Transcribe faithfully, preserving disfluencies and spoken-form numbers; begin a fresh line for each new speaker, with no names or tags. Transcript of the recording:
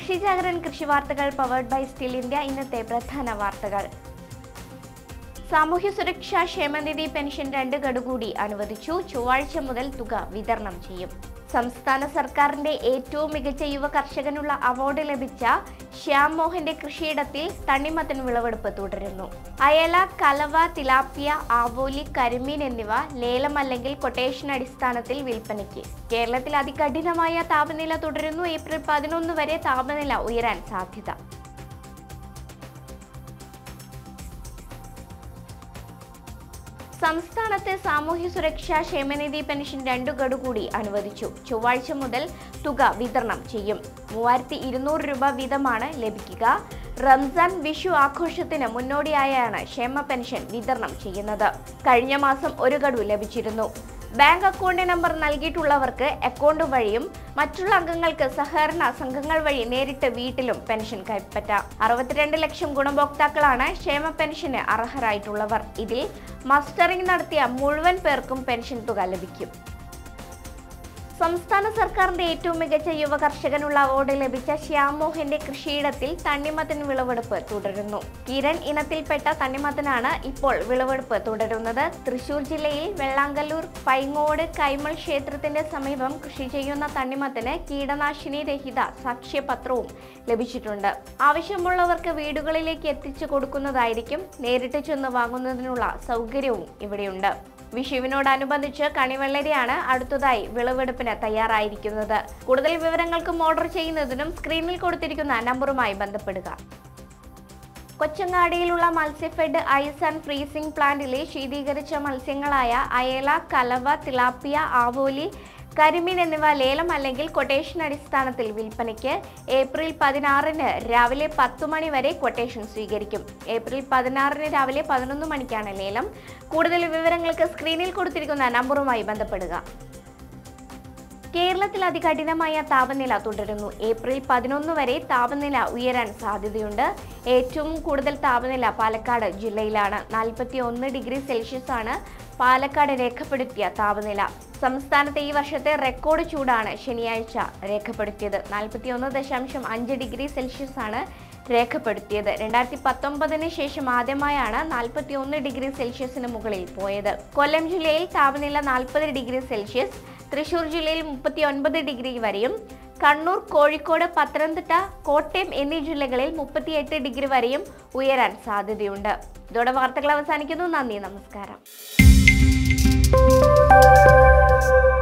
കൃഷി ജാഗരൻ കൃഷി വാർത്തകൾ പവർഡ് ബൈ സ്റ്റിൽ ഇന്ത്യ. ഇന്നത്തെ പ്രധാന വാർത്തകൾ. സാമൂഹ്യ സുരക്ഷാ ക്ഷേമനിധി പെൻഷൻ രണ്ട് ഗഡു കൂടി അനുവദിച്ചു. ചൊവ്വാഴ്ച മുതൽ തുക വിതരണം ചെയ്യും. സംസ്ഥാന സർക്കാരിന്റെ ഏറ്റവും മികച്ച യുവ കർഷകനുള്ള അവാർഡ് ലഭിച്ച ശ്യാം മോഹന്റെ കൃഷിയിടത്തിൽ തണ്ണിമത്തൻ വിളവെടുപ്പ് തുടരുന്നു. അയല, കലവ, തിലാപ്പിയ, ആവോലി, കരിമീൻ എന്നിവ ലേലം അല്ലെങ്കിൽ കൊട്ടേഷൻ അടിസ്ഥാനത്തിൽ വിൽപ്പനയ്ക്ക്. കേരളത്തിൽ അതികഠിനമായ താപനില തുടരുന്നു. ഏപ്രിൽ പതിനൊന്ന് വരെ താപനില ഉയരാൻ സാധ്യത. സംസ്ഥാനത്തെ സാമൂഹ്യ സുരക്ഷാ ക്ഷേമനിധി പെൻഷൻ രണ്ടു ഗഡു കൂടി അനുവദിച്ചു. ചൊവ്വാഴ്ച മുതൽ തുക വിതരണം ചെയ്യും. മൂവായിരത്തി ഇരുന്നൂറ് രൂപ വീതമാണ് ലഭിക്കുക. റംസാൻ, വിഷു ആഘോഷത്തിന് മുന്നോടിയായാണ് ക്ഷേമ പെൻഷൻ വിതരണം ചെയ്യുന്നത്. കഴിഞ്ഞ മാസം ഒരു ഗഡു ലഭിച്ചിരുന്നു. ബാങ്ക് അക്കൗണ്ട് നമ്പർ നൽകിയിട്ടുള്ളവർക്ക് അക്കൗണ്ട് വഴിയും മറ്റുള്ള അംഗങ്ങൾക്ക് സഹകരണ സംഘങ്ങൾ വഴി നേരിട്ട് വീട്ടിലും പെൻഷൻ കൈപ്പറ്റാം. അറുപത്തിരണ്ട് ലക്ഷം ഗുണഭോക്താക്കളാണ് ക്ഷേമ പെൻഷന് അർഹരായിട്ടുള്ളവർ. ഇതിൽ മസ്റ്ററിംഗ് നടത്തിയ മുഴുവൻ പേർക്കും പെൻഷൻ തുക ലഭിക്കും. സംസ്ഥാന സർക്കാരിന്റെ ഏറ്റവും മികച്ച യുവ കർഷകനുള്ള അവാർഡ് ലഭിച്ച ശ്യാം മോഹന്റെ കൃഷിയിടത്തിൽ തണ്ണിമത്തൻ വിളവെടുപ്പ് തുടരുന്നു. കിരൺ ഇനത്തിൽപ്പെട്ട തണ്ണിമത്തനാണ് ഇപ്പോൾ വിളവെടുപ്പ് തുടരുന്നത്. തൃശൂർ ജില്ലയിൽ വെള്ളാങ്കല്ലൂർ പൈങ്ങോട് കൈമൾ ക്ഷേത്രത്തിന്റെ സമീപം കൃഷി ചെയ്യുന്ന തണ്ണിമത്തന് കീടനാശിനി രഹിത സാക്ഷ്യപത്രവും ലഭിച്ചിട്ടുണ്ട്. ആവശ്യമുള്ളവർക്ക് വീടുകളിലേക്ക് എത്തിച്ചു കൊടുക്കുന്നതായിരിക്കും. നേരിട്ട് ചെന്ന് വാങ്ങുന്നതിനുള്ള സൗകര്യവും ഇവിടെയുണ്ട്. വിഷുവിനോടനുബന്ധിച്ച് കണിവെള്ളരിയാണ് അടുത്തതായി വിളവെടുപ്പിന് തയ്യാറായിരിക്കുന്നത്. കൂടുതൽ വിവരങ്ങൾക്കും ഓർഡർ ചെയ്യുന്നതിനും സ്ക്രീനിൽ കൊടുത്തിരിക്കുന്ന നമ്പറുമായി ബന്ധപ്പെടുക. കൊച്ചങ്ങാടിയിലുള്ള മത്സ്യഫെഡ് ഐസ് ആൻഡ് ഫ്രീസിംഗ് പ്ലാന്റിലെ ശീതീകരിച്ച മത്സ്യങ്ങളായ അയല, കലവ, തിലാപ്പിയ, ആവോലി, കരിമീൻ എന്നിവ ലേലം അല്ലെങ്കിൽ കൊട്ടേഷൻ അടിസ്ഥാനത്തിൽ വിൽപ്പനയ്ക്ക്. ഏപ്രിൽ പതിനാറിന് രാവിലെ പത്തു മണി വരെ കൊട്ടേഷൻ സ്വീകരിക്കും. ഏപ്രിൽ പതിനാറിന് രാവിലെ പതിനൊന്ന് മണിക്കാണ് ലേലം. കൂടുതൽ വിവരങ്ങൾക്ക് സ്ക്രീനിൽ കൊടുത്തിരിക്കുന്ന നമ്പറുമായി ബന്ധപ്പെടുക. കേരളത്തിൽ അതികഠിനമായ താപനില തുടരുന്നു. ഏപ്രിൽ പതിനൊന്ന് വരെ താപനില ഉയരാൻ സാധ്യതയുണ്ട്. ഏറ്റവും കൂടുതൽ താപനില പാലക്കാട് ജില്ലയിലാണ്. നാൽപ്പത്തി ഒന്ന് ഡിഗ്രി സെൽഷ്യസ് ആണ് പാലക്കാട് രേഖപ്പെടുത്തിയ താപനില. സംസ്ഥാനത്തെ ഈ വർഷത്തെ റെക്കോർഡ് ചൂടാണ് ശനിയാഴ്ച രേഖപ്പെടുത്തിയത്. നാൽപ്പത്തി ഒന്ന് ദശാംശം അഞ്ച് ഡിഗ്രി സെൽഷ്യസ് ആണ് രേഖപ്പെടുത്തിയത്. രണ്ടായിരത്തി പത്തൊമ്പതിന് ശേഷം ആദ്യമായാണ് നാൽപ്പത്തി ഒന്ന് ഡിഗ്രി സെൽഷ്യസിന് മുകളിൽ പോയത്. കൊല്ലം ജില്ലയിൽ താപനില നാൽപ്പത് ഡിഗ്രി സെൽഷ്യസ്, തൃശൂർ ജില്ലയിൽ മുപ്പത്തി ഒൻപത് ഡിഗ്രി വരെയും, കണ്ണൂർ, കോഴിക്കോട്, പത്തനംതിട്ട, കോട്ടയം എന്നീ ജില്ലകളിൽ മുപ്പത്തിയെട്ട് ഡിഗ്രി വരെയും ഉയരാൻ സാധ്യതയുണ്ട്. ഇതോടെ വാർത്തകൾ അവസാനിക്കുന്നു. നന്ദി, നമസ്കാരം.